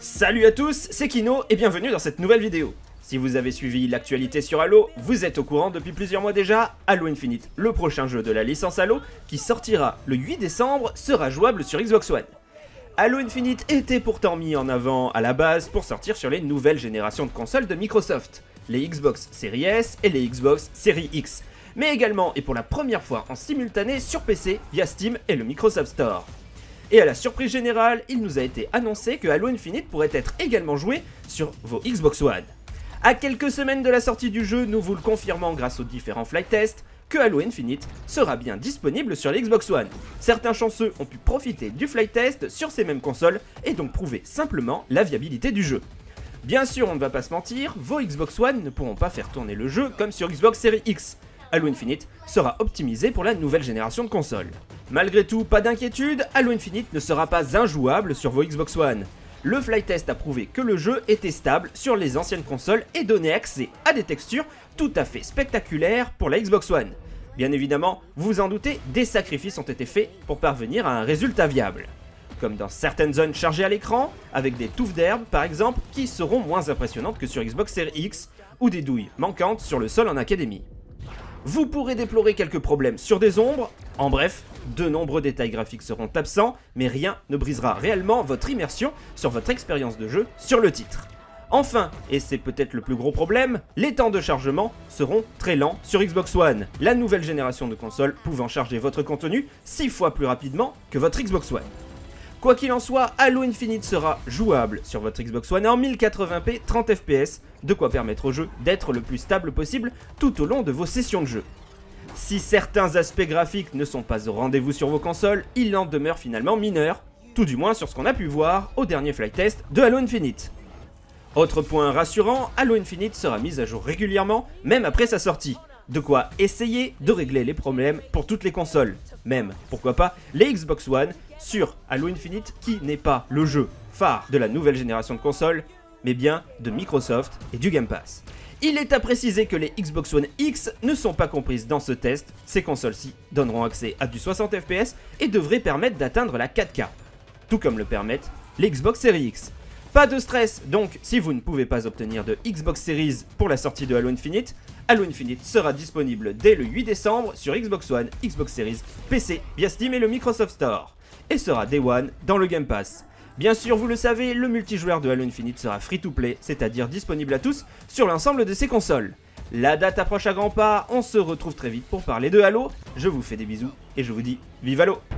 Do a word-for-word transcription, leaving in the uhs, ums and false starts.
Salut à tous, c'est Kino et bienvenue dans cette nouvelle vidéo. Si vous avez suivi l'actualité sur Halo, vous êtes au courant depuis plusieurs mois déjà, Halo Infinite, le prochain jeu de la licence Halo, qui sortira le huit décembre, sera jouable sur Xbox One. Halo Infinite était pourtant mis en avant à la base pour sortir sur les nouvelles générations de consoles de Microsoft, les Xbox Series S et les Xbox Series X, mais également et pour la première fois en simultané sur P C via Steam et le Microsoft Store. Et à la surprise générale, il nous a été annoncé que Halo Infinite pourrait être également joué sur vos Xbox One. À quelques semaines de la sortie du jeu, nous vous le confirmons grâce aux différents flight tests, que Halo Infinite sera bien disponible sur les Xbox One. Certains chanceux ont pu profiter du flight test sur ces mêmes consoles et donc prouver simplement la viabilité du jeu. Bien sûr, on ne va pas se mentir, vos Xbox One ne pourront pas faire tourner le jeu comme sur Xbox Series X. Halo Infinite sera optimisé pour la nouvelle génération de consoles. Malgré tout, pas d'inquiétude, Halo Infinite ne sera pas injouable sur vos Xbox One. Le flight test a prouvé que le jeu était stable sur les anciennes consoles et donnait accès à des textures tout à fait spectaculaires pour la Xbox One. Bien évidemment, vous vous en doutez, des sacrifices ont été faits pour parvenir à un résultat viable. Comme dans certaines zones chargées à l'écran, avec des touffes d'herbe par exemple, qui seront moins impressionnantes que sur Xbox Series X, ou des douilles manquantes sur le sol en académie. Vous pourrez déplorer quelques problèmes sur des ombres, en bref, de nombreux détails graphiques seront absents, mais rien ne brisera réellement votre immersion sur votre expérience de jeu sur le titre. Enfin, et c'est peut-être le plus gros problème, les temps de chargement seront très lents sur Xbox One, la nouvelle génération de consoles pouvant charger votre contenu six fois plus rapidement que votre Xbox One. Quoi qu'il en soit, Halo Infinite sera jouable sur votre Xbox One en mille quatre-vingts p trente F P S, de quoi permettre au jeu d'être le plus stable possible tout au long de vos sessions de jeu. Si certains aspects graphiques ne sont pas au rendez-vous sur vos consoles, il en demeure finalement mineur, tout du moins sur ce qu'on a pu voir au dernier flight test de Halo Infinite. Autre point rassurant, Halo Infinite sera mis à jour régulièrement, même après sa sortie. De quoi essayer de régler les problèmes pour toutes les consoles, même, pourquoi pas, les Xbox One sur Halo Infinite qui n'est pas le jeu phare de la nouvelle génération de consoles, mais bien de Microsoft et du Game Pass. Il est à préciser que les Xbox One X ne sont pas comprises dans ce test, ces consoles-ci donneront accès à du soixante F P S et devraient permettre d'atteindre la quatre K, tout comme le permettent les Xbox Series X. Pas de stress donc si vous ne pouvez pas obtenir de Xbox Series pour la sortie de Halo Infinite, Halo Infinite sera disponible dès le huit décembre sur Xbox One, Xbox Series, P C via Steam et le Microsoft Store, et sera Day One dans le Game Pass. Bien sûr, vous le savez, le multijoueur de Halo Infinite sera free-to-play, c'est-à-dire disponible à tous sur l'ensemble de ces consoles. La date approche à grands pas, on se retrouve très vite pour parler de Halo, je vous fais des bisous et je vous dis vive Halo!